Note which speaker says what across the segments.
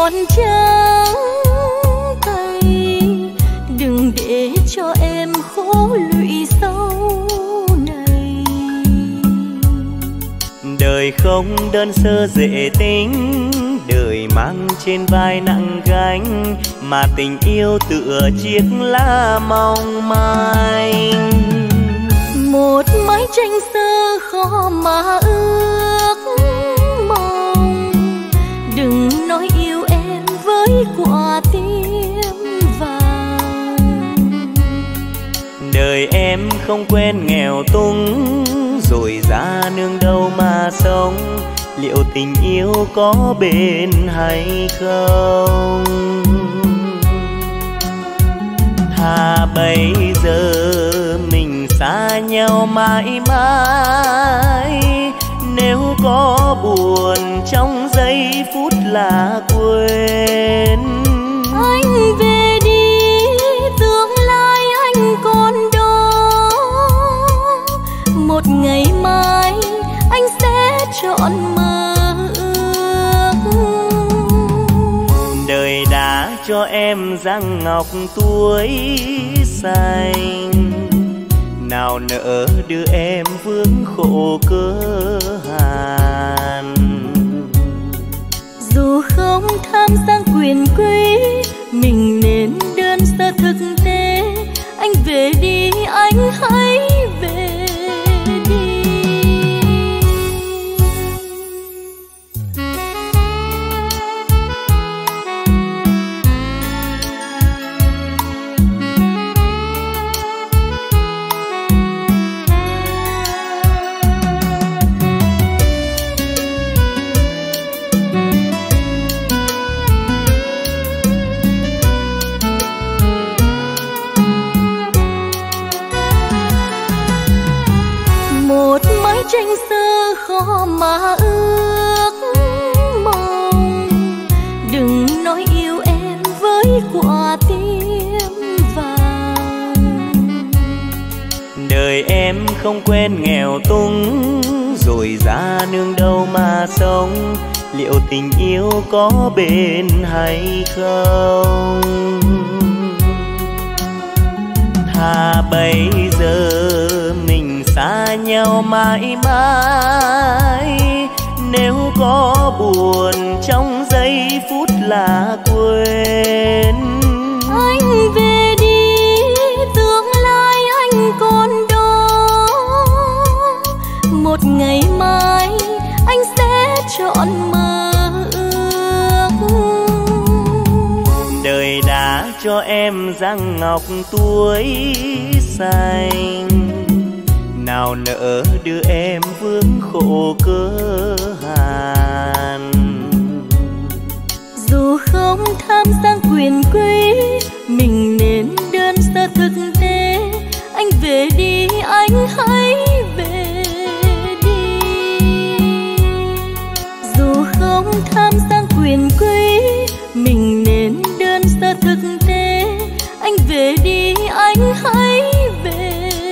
Speaker 1: còn trắng tay, đừng để cho em khổ lụy sau này.
Speaker 2: Đời không đơn sơ dễ tính, đời mang trên vai nặng gánh, mà tình yêu tựa chiếc lá mong manh.
Speaker 1: Một mái tranh xưa khó mà ước mong, đừng nói yêu em với quả tim vàng.
Speaker 2: Đời em không quen nghèo túng, rồi ra nương đâu mà sống, liệu tình yêu có bền hay không? Thà bây giờ mình xa nhau mãi mãi, nếu có buồn trong giây phút là quên.
Speaker 1: Anh về đi, tương lai anh còn đó, một ngày mai anh sẽ trọn mơ ước.
Speaker 2: Đời đã cho em răng ngọc tuổi xanh, nào nỡ đưa em vướng khổ cơ hàn.
Speaker 1: Dù không tham sang quyền quý, mình nên đơn sơ thực tế. Anh về đi, anh hãy về đi. Tranh xưa khó mà ước mong, đừng nói yêu em với quả tim vàng.
Speaker 2: Đời em không quen nghèo túng, rồi ra nương đâu mà sống, liệu tình yêu có bền hay không? Thà bây giờ mình xa nhau mãi mãi, nếu có buồn trong giây phút là quên.
Speaker 1: Anh về đi, tương lai anh còn đó, một ngày mai anh sẽ trọn mơ ước.
Speaker 2: Đời đã cho em răng ngọc tuổi xanh, nào nỡ đưa em vướng khổ cơ hàn.
Speaker 1: Dù không tham sang quyền quý, mình nên đơn sơ thực tế. Anh về đi, anh hãy về đi. Dù không tham sang quyền quý, mình nên đơn sơ thực tế. Anh về đi, anh hãy về.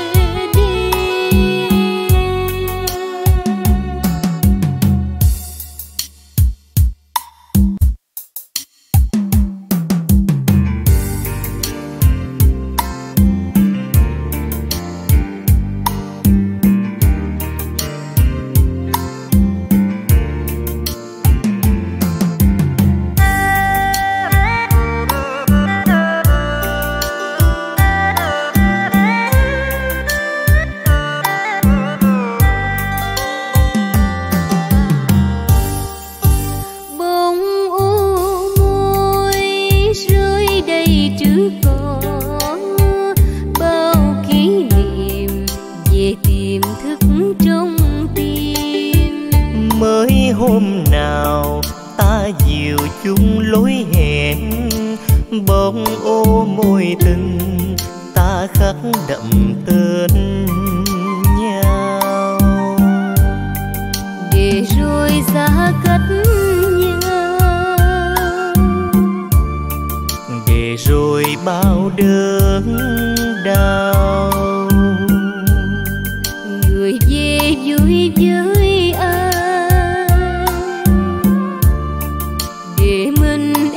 Speaker 2: Hôm nào ta dìu chung lối hẹn, bông ô môi tình ta khắc đậm tên nhau,
Speaker 1: để rồi xa cách nhau,
Speaker 2: để rồi bao đớn đau.
Speaker 1: Người về vui với ai để mình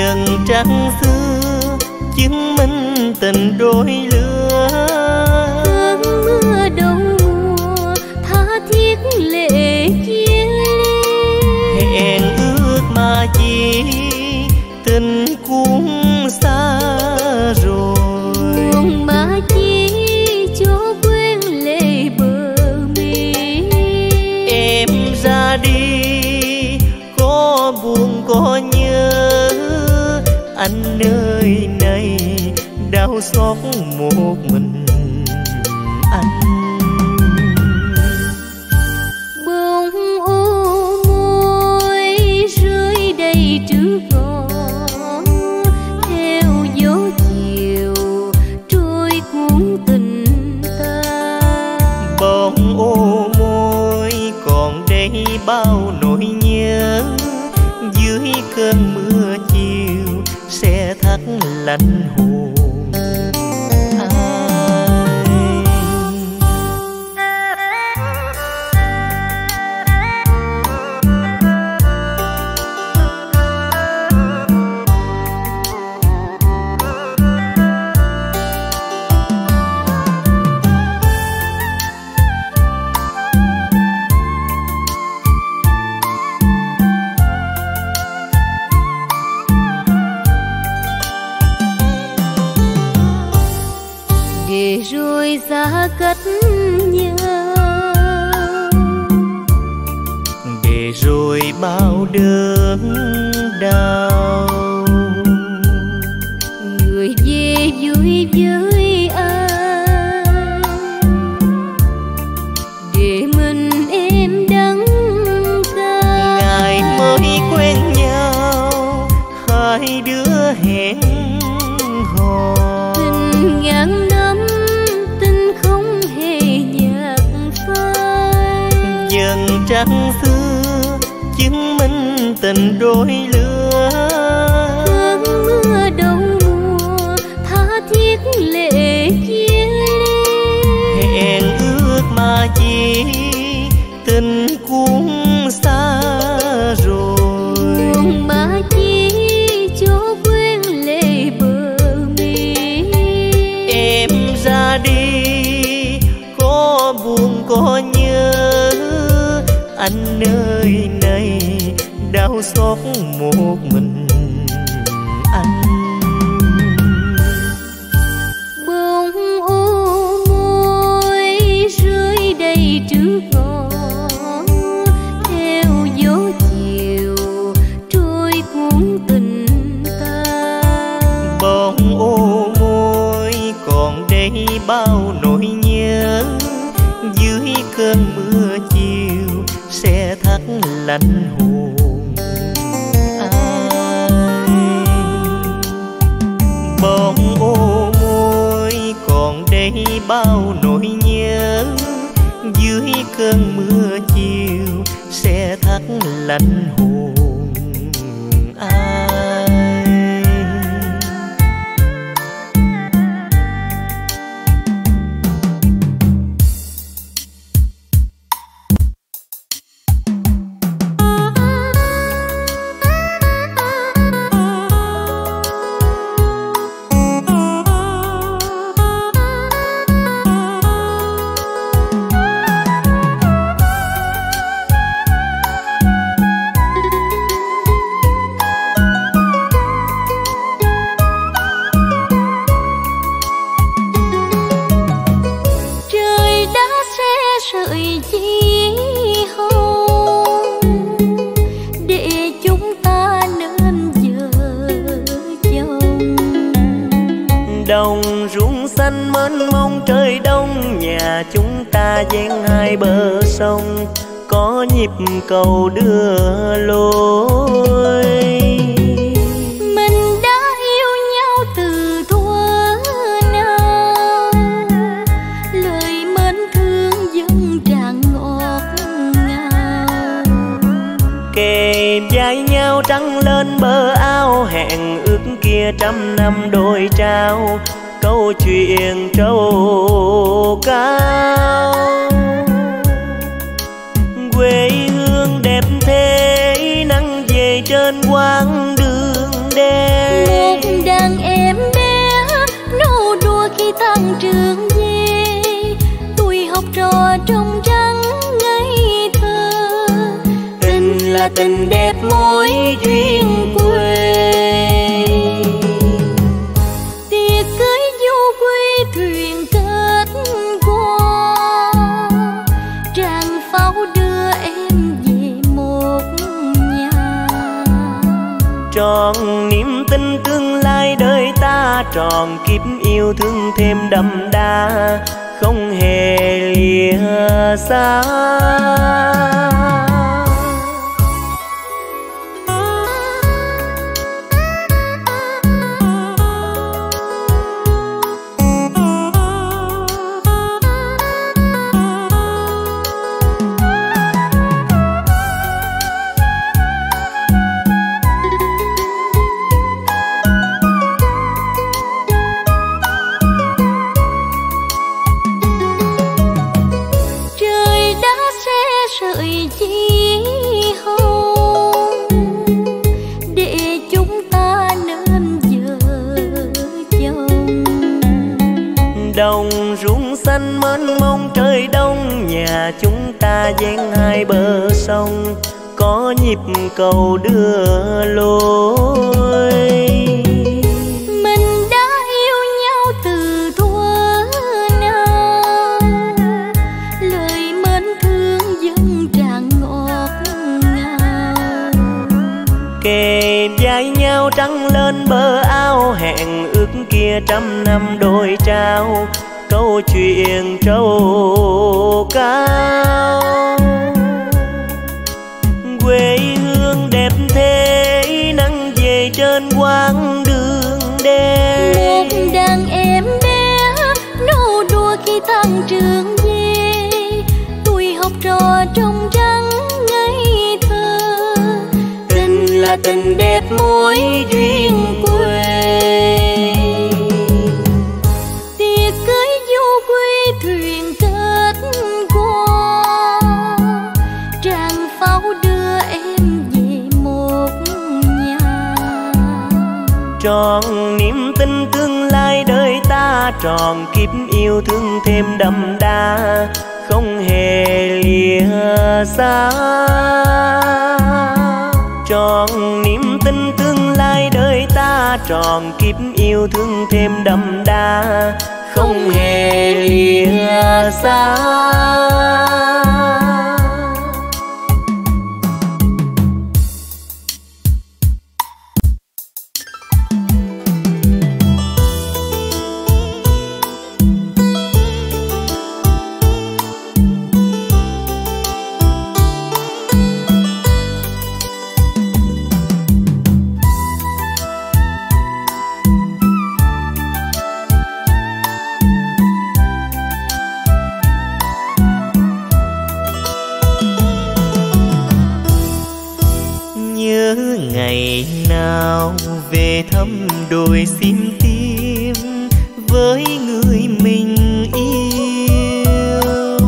Speaker 2: Dần trăng xưa chứng minh tình đôi lứa.
Speaker 1: Cơn mưa đầu mùa tha thiết lệ chia ly.
Speaker 2: Hẹn ước mà chỉ tình cũng xa rồi.
Speaker 1: Buồn mà chi cho quên lệ bờ mi.
Speaker 2: Em ra đi có buồn có nhớ, anh nơi này đau xót một mình anh.
Speaker 1: Bông ô môi rơi đầy trước ngõ, theo gió chiều trôi cuốn tình ta.
Speaker 2: Bông ô môi còn đây bao nỗi nhớ, dưới cơn mưa chiều sẽ thắt lạnh hồn
Speaker 1: rồi xa cách nhau.
Speaker 2: để rồi bao đớn đau.
Speaker 1: Người về vui với ai, để mình em đắng cay.
Speaker 2: Ngày mới quen nhau hai đứa hẹn hò.
Speaker 1: Tình ngàn năm tình không hề nhạt phai.
Speaker 2: Dần trăng xưa chứng minh tình đôi lứa.
Speaker 1: Cơn mưa đầu mùa tha thiết lệ chia ly.
Speaker 2: Hẹn ước mà chỉ tình cũng xa rồi.
Speaker 1: Buồn mà chi cho quên lệ bờ mi.
Speaker 2: Em ra đi có buồn có nhớ, anh nơi này đau xót một mình anh.
Speaker 1: Bông ô môi rơi đầy trước ngõ, theo gió chiều trôi cuốn tình ta.
Speaker 2: Bông ô môi còn đây bao nỗi nhớ, dưới cơn mưa chiều sẽ thắt lạnh hồn ai. Bông ô môi còn đây bao nỗi nhớ, dưới cơn mưa chiều sẽ thắt lạnh hồn ai. Đồng ruộng xanh mênh mông trời đông, nhà chúng ta dang hai bờ sông, có nhịp cầu đưa lối.
Speaker 1: Mình đã yêu nhau từ thuở nào, lời mến thương vẫn tràn ngọt ngào.
Speaker 2: Kề vai nhau trăng lên bờ ao, hẹn ước kia trăm năm đôi trao, câu chuyện trầu cao. Quê hương đẹp thế nắng về trên quãng đường đen,
Speaker 1: Một đàn em bé nô đùa khi tháng trường về, tuổi học trò trong trắng ngây thơ. Tình là tình đẹp mối duyên quê. Tiệc cưới du quy thuyền kết qua, tràng pháo đưa em về một nhà.
Speaker 2: Tròn niềm tin tương lai đời ta, tròn kiếp yêu thương thêm đậm đà, không hề lìa xa.
Speaker 1: Sợi chi hôn để chúng ta nên vợ chồng.
Speaker 2: Đồng ruộng xanh mênh mông trời đông, nhà chúng ta dang hai bờ sông, có nhịp cầu đưa lối.
Speaker 1: Mình đã yêu nhau từ thuở nào, lời mến thương dâng tràn ngọt ngào.
Speaker 2: Kề vai nhau trắng lên bờ ao, hẹn ước kia trăm năm đôi trao, câu chuyện trầu cao. Quê hương đẹp thế nắng về trên quãng đường đê.
Speaker 1: Một đàn em bé nô đùa khi tháng trường về, tuổi học trò trong trắng ngây thơ. Tình là tình đẹp mối duyên quê. Tiệc cưới du quy thuyền kết qua, tràng pháo đưa em về một nhà.
Speaker 2: Tròn niềm tin tương lai đời ta, tròn kiếp yêu thương thêm đậm đà, không hề lìa xa. Tròn niềm tin tương lai đời ta, tròn kiếp yêu thương thêm đậm đà, không hề lìa xa. Ngày nào về thăm đồi sim tim với người mình yêu,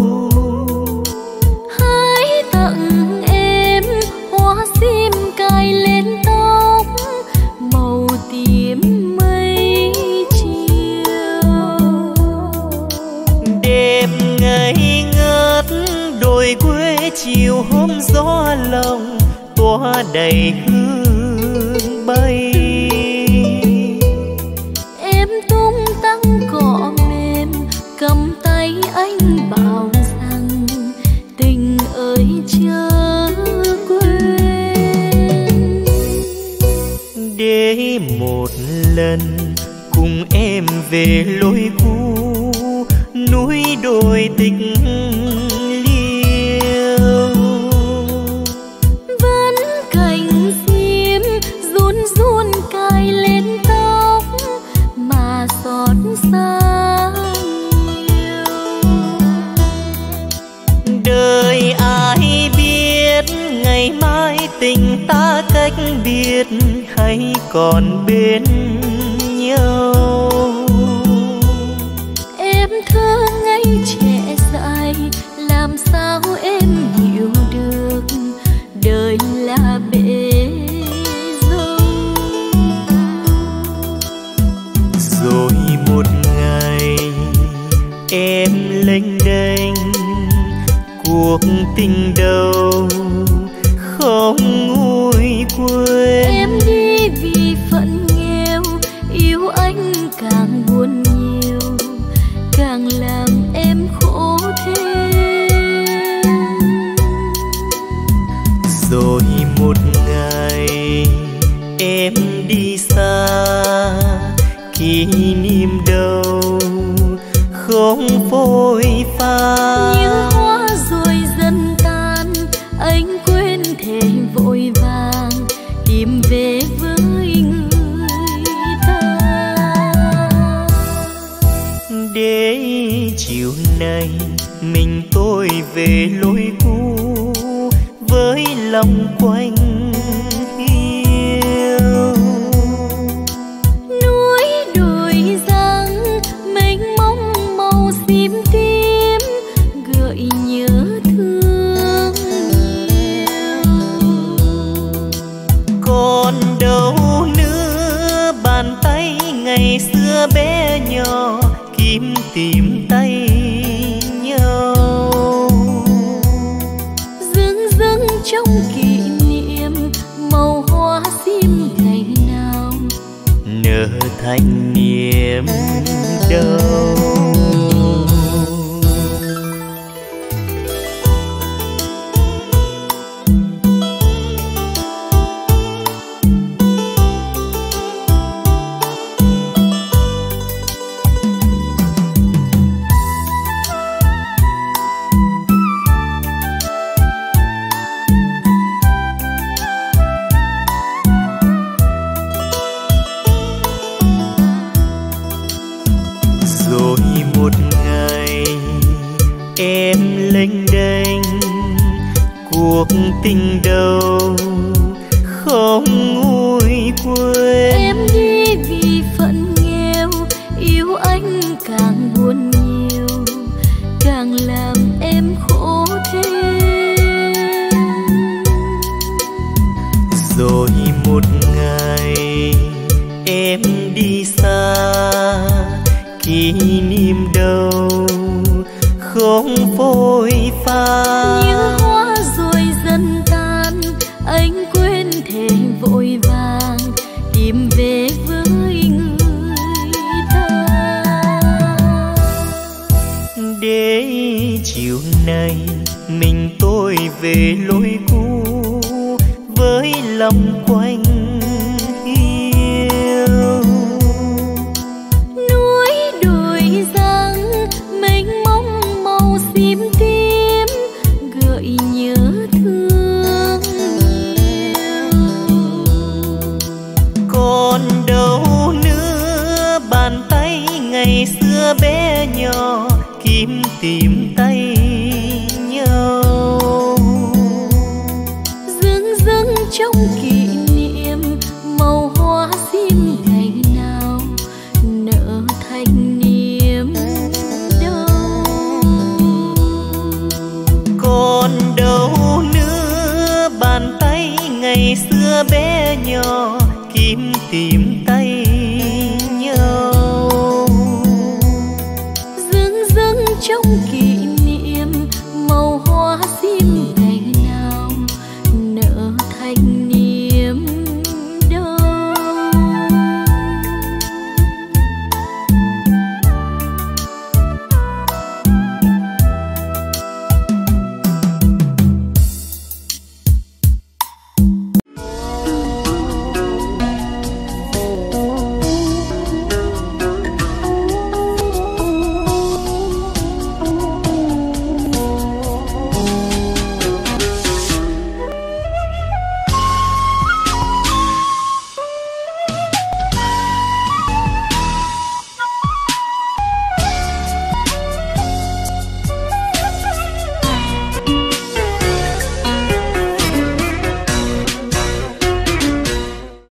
Speaker 1: hãy tặng em hoa sim cài lên tóc màu tím mây chiều.
Speaker 2: Đêm ngày ngất đồi quê chiều hôm gió lòng tỏa đầy hương bay.
Speaker 1: Em tung tăng cỏ mềm cầm tay anh bảo rằng tình ơi chớ quên.
Speaker 2: Để một lần cùng em về lối cũ, núi đồi tịch
Speaker 1: cài lên tóc mà xót xa nhiều.
Speaker 2: Đời ai biết ngày mai tình ta cách biệt hay còn bên nhau.
Speaker 1: Em thơ ngây trẻ dại làm sao em hiểu được đời là bể dâu. về với người ta.
Speaker 2: Để chiều nay mình tôi về lối cũ với lòng quanh hiu.
Speaker 1: Núi đồi giăng mênh mông màu xím tím gợi nhớ thương nhiều.
Speaker 2: Còn đâu nữa bàn tay ngày xưa bé nhỏ kiếm tìm tay nhau.
Speaker 1: Dưng dưng trong kỷ niệm màu hoa sim ngày nào
Speaker 2: nở thành niềm đau. Rồi một ngày em lênh đênh cuộc tình đầu không nguôi quên.
Speaker 1: em đi vì phận nghèo yêu anh càng buồn nhiều càng làm em khổ thêm.
Speaker 2: Rồi một ngày em đi xa kỷ niệm đâu không phôi pha.
Speaker 1: Như hoa rồi dần tan anh quên thể vội vàng tìm về với người ta.
Speaker 2: Để chiều nay mình tôi về lối cũ với lòng quanh hiu.
Speaker 1: Núi đồi giăng mênh mông màu xím tím gợi nhớ thương nhiều.
Speaker 2: Còn đâu nữa bàn tay ngày xưa bé nhỏ kiếm tìm tay nhau.
Speaker 1: Dưng dưng trong kỷ niệm màu hoa sim ngày nào nở thành niềm đau.
Speaker 2: Còn đâu nữa bàn tay ngày xưa bé nhỏ kiếm tìm